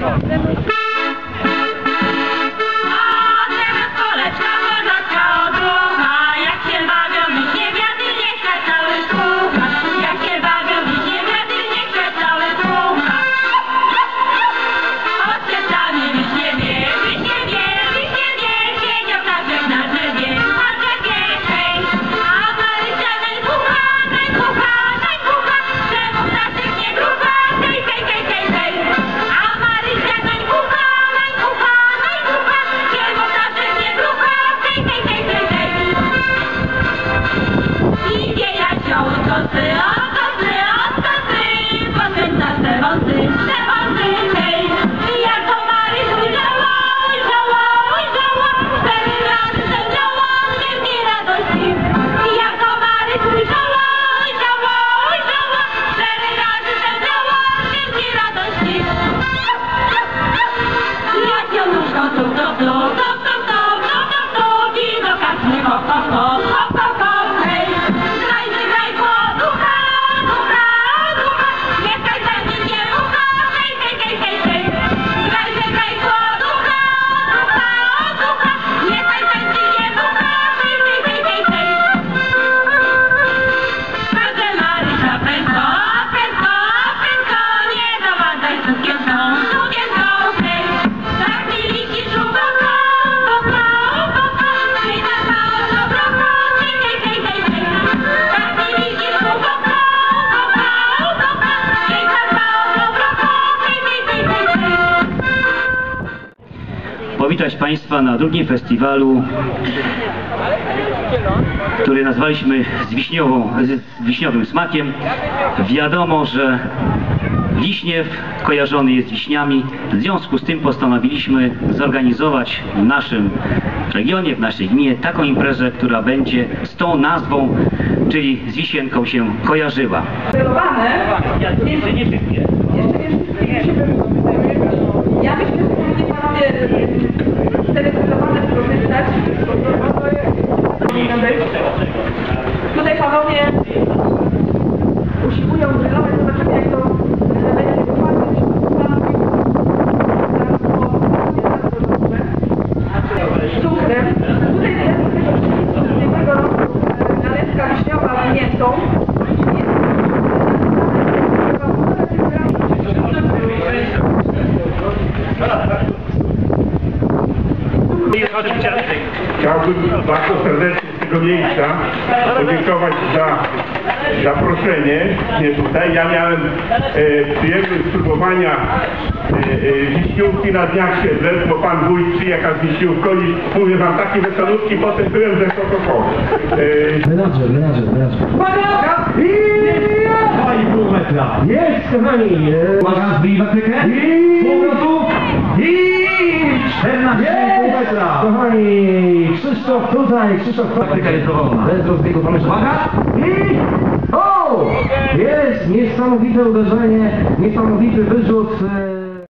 Powitać Państwa na drugim festiwalu, który nazwaliśmy z wiśniowym smakiem. Wiadomo, że Wiśniew kojarzony jest z wiśniami. W związku z tym postanowiliśmy zorganizować w naszym regionie, w naszej gminie taką imprezę, która będzie z tą nazwą, czyli z wisienką się kojarzyła. Jeszcze nie wszystkie. Ja myślę, że powinni panowie zdecydowane skorzystać. Tutaj panowie usiłują grillować, zobaczymy jak to będzie wypadać. Z cukrem. Tutaj z tego roku nalewka wiśniowa z miętą. Chciałbym bardzo serdecznie z tego miejsca podziękować za zaproszenie mnie tutaj. Ja miałem przyjemność spróbowania wiśniówki na Dniach Siedlec, bo pan wójt przyjechał z wiśniówką i mówię wam takie wesolutki, potem byłem ze Szokopą. Menadżer. I 2,5 metra. Jest, kochani. Uwaga, zbij watykę. I powrotu. I 14,5 metra. Kochani, Krzysztof tutaj. Watyka jest dowolna. Bez rozbiegu. Uwaga. I... O! Jest niesamowite uderzenie, niesamowity wyrzut.